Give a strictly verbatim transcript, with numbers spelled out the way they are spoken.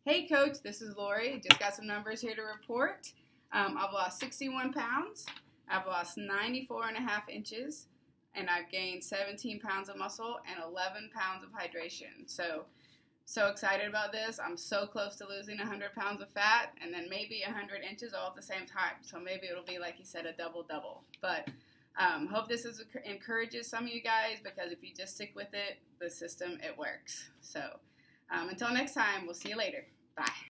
Hey coach, this is Lori. Just got some numbers here to report. Um, I've lost sixty-one pounds. I've lost ninety-four and a half inches, and I've gained seventeen pounds of muscle and eleven pounds of hydration. So, so excited about this. I'm so close to losing one hundred pounds of fat and then maybe one hundred inches all at the same time. So maybe it'll be, like you said, a double-double. But um, hope this is, encourages some of you guys, because if you just stick with it, the system, it works. So um, until next time, we'll see you later. Bye.